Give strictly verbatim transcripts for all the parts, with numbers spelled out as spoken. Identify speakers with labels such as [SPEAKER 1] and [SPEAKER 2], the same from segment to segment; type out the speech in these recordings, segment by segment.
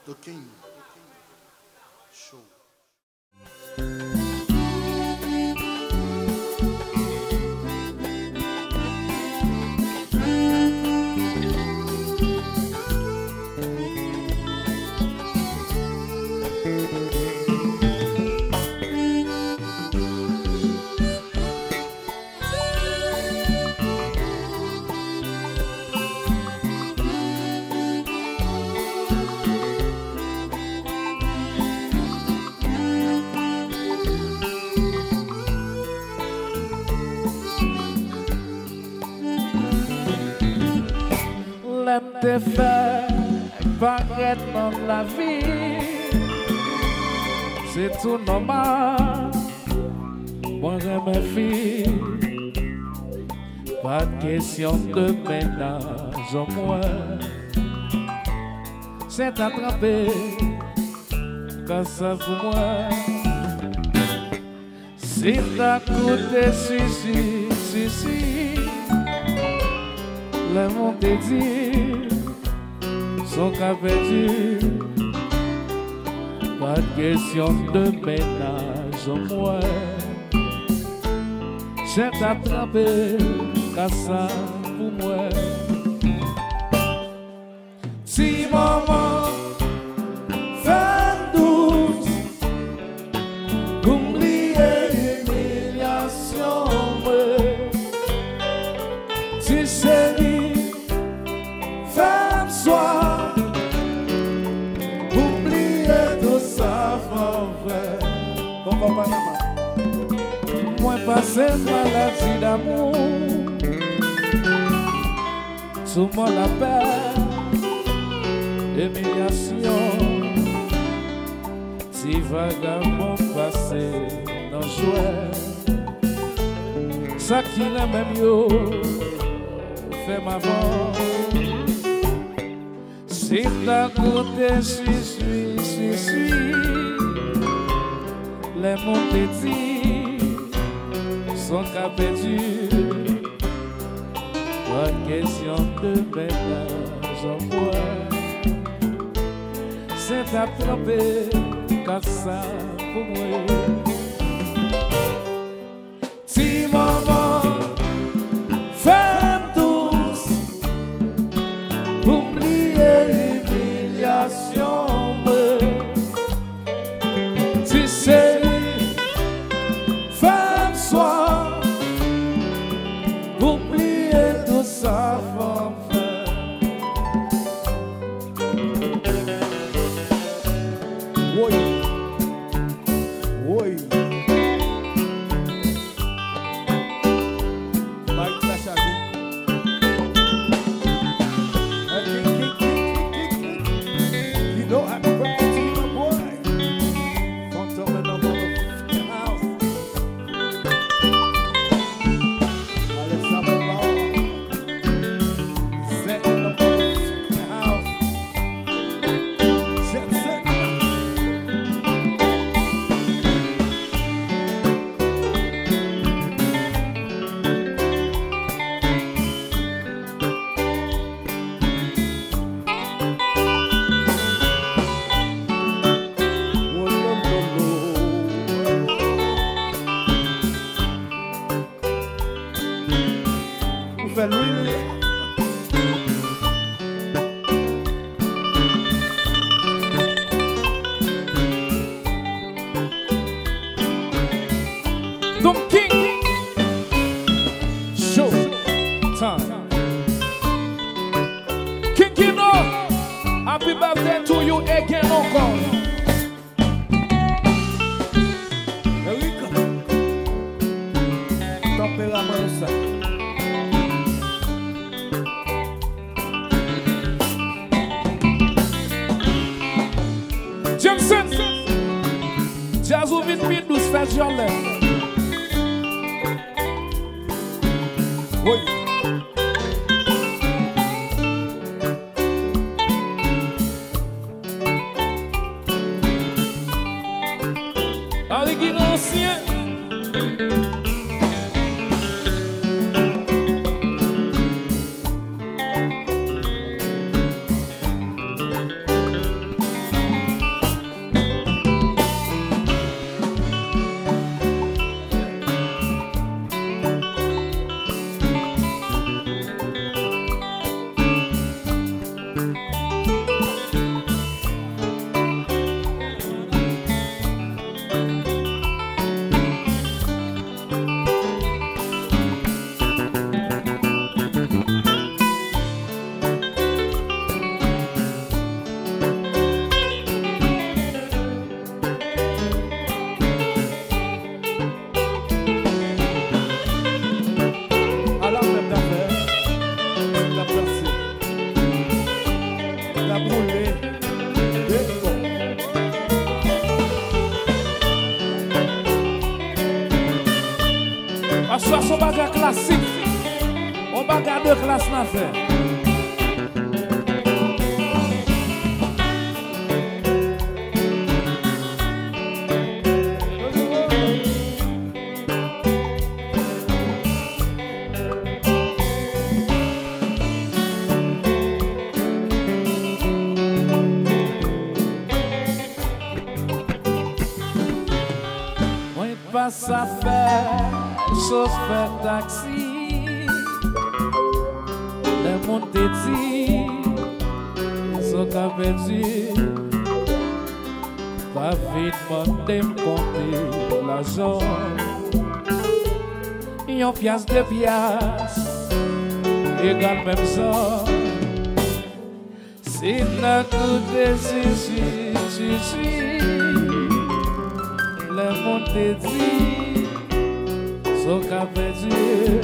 [SPEAKER 1] The King Show.
[SPEAKER 2] Te faire paraître dans la vie, c'est tout normal. Moi j'aime mes filles, pas de question de ménage au moins. C'est attrapé quand ça pour moi. Si t'as coûté si si si si, le monde te dit son cas perdu, pas de question de ménage au moins. J'ai attrapé qu'à ça pour moi. Si maman fait douce, oubliez l'humiliation. Si chérie fait soir, moi passé maladie d'amour, sous mon appel, humiliation. Si vagabond passé dans jouet, ça qui n'a même yo fait ma voix. Si t'as goûté, suis, suis, suis, suis, les mots te disent son cas perdu, pas question de ménage en moi. C'est attrapé comme ça pour moi. Si maman femme douce, oubliez l'humiliation. Si c'est son bagage classique. On bagage de classe n'a fait. Passe à faire, chauffeur taxi. Les montées dit, sont qu'à perdu. Pas vite demander me compter l'argent. Une pièce de pièce, égale même ça. Si notre décision, si, si. Les montées dit, sont qu'à perdu.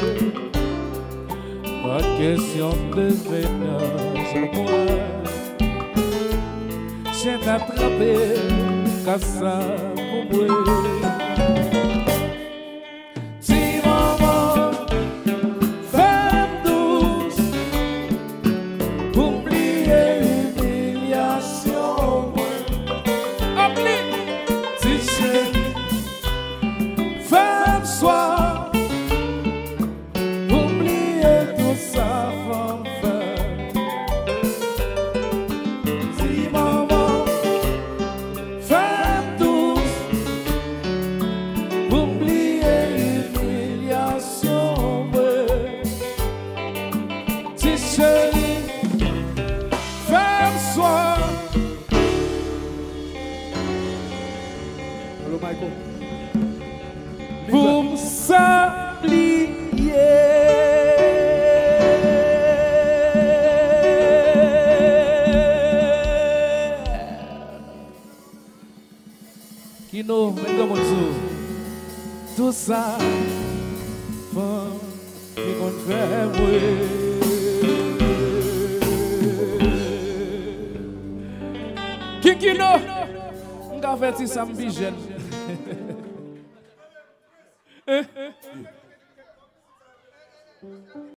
[SPEAKER 2] Pas question de venir sur moi. J'ai attrapé, comme ça, pour moi. Si maman, femme douce, oubliez l'humiliation. Oublie, si chérie. Femme soir, oubliez tout ça, femme femme. Si maman, femme douce, oubliez l'humiliation. Si chérie, femme soir.
[SPEAKER 1] Hello, Michael.
[SPEAKER 2] Pour s'oublier. Kino, mais tout ça, femme, qui compte faire Qui Kino, on va faire ça, je suis jeune.